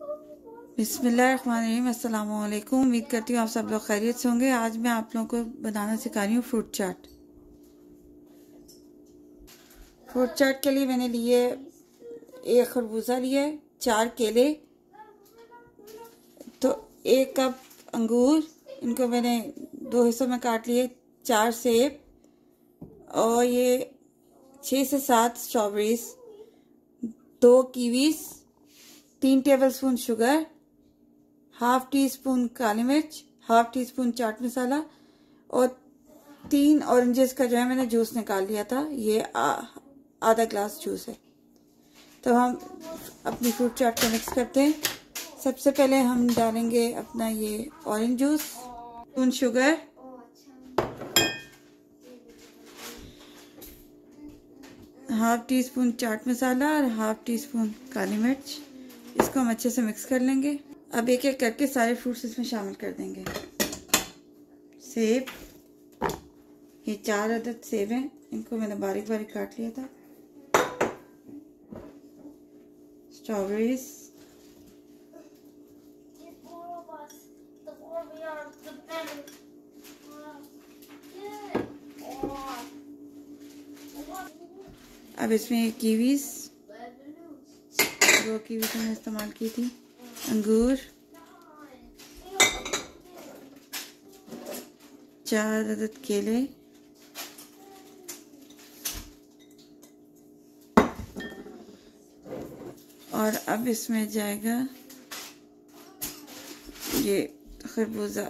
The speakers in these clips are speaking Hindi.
बिस्मिल्लाहिर्रहमानिर्रहीम। अस्सलाम वालेकुम। उम्मीद करती हूँ आप सब लोग खैरियत से होंगे। आज मैं आप लोगों को बनाना सिखा रही हूँ फ्रूट चाट। फ्रूट चाट के लिए मैंने लिए एक खरबूजा लिए, 4 केले, तो 1 कप अंगूर, इनको मैंने 2 हिस्सों में काट लिए, 4 सेब और ये 6 से 7 strawberries, 2 kiwis, 3 tablespoon sugar, half teaspoon काली मिर्च, half teaspoon chaat masala और 3 ऑरेंजेस का जो है मैंने जूस निकाल लिया था। ये आधा ग्लास जूस है। तो हम अपनी फ्रूट चाट को मिक्स करते हैं। सबसे पहले हम डालेंगे अपना ये orange juice, spoon sugar, half teaspoon chaat masala और हाफ टी स्पून काली मिर्च। इसको हम अच्छे से मिक्स कर लेंगे। अब एक एक करके सारे फ्रूट्स इसमें शामिल कर देंगे। सेब, ये 4 अदद सेब हैं, इनको मैंने बारीक बारीक काट लिया था। स्ट्रॉबेरीज, अब इसमें कीवीज, 2 कीवीज मैंने इस्तेमाल की थी, अंगूर, 4 अदद केले, और अब इसमें जाएगा ये खरबूजा।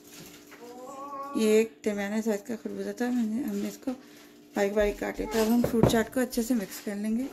ये एक दरमियाने साइज का खरबूजा था, हमने इसको बारीक बारीक काट लिया था। अब हम फ्रूट चाट को अच्छे से मिक्स कर लेंगे।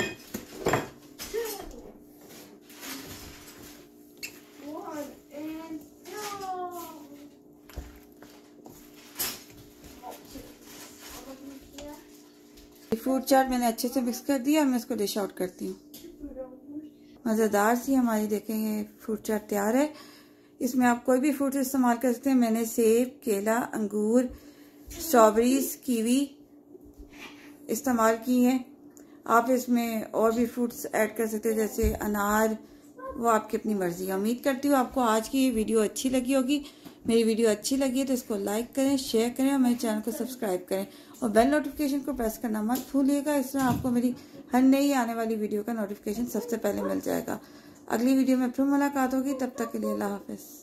फ्रूट चाट मैंने अच्छे से मिक्स कर दिया। मैं इसको डिश आउट करती हूँ। मज़ेदार सी हमारी देखें ये फ्रूट चाट तैयार है। इसमें आप कोई भी फ्रूट इस्तेमाल कर सकते हैं। मैंने सेब, केला, अंगूर, स्ट्रॉबेरीज, कीवी इस्तेमाल की हैं। आप इसमें और भी फ्रूट्स ऐड कर सकते हैं, जैसे अनार, वो आपकी अपनी मर्जी है। उम्मीद करती हूँ आपको आज की वीडियो अच्छी लगी होगी। मेरी वीडियो अच्छी लगी है तो इसको लाइक करें, शेयर करें और मेरे चैनल को सब्सक्राइब करें और बेल नोटिफिकेशन को प्रेस करना मत भूलिएगा। इस तरह आपको मेरी हर नई आने वाली वीडियो का नोटिफिकेशन सबसे पहले मिल जाएगा। अगली वीडियो में फिर मुलाकात होगी। तब तक के लिए अल्लाह हाफिज।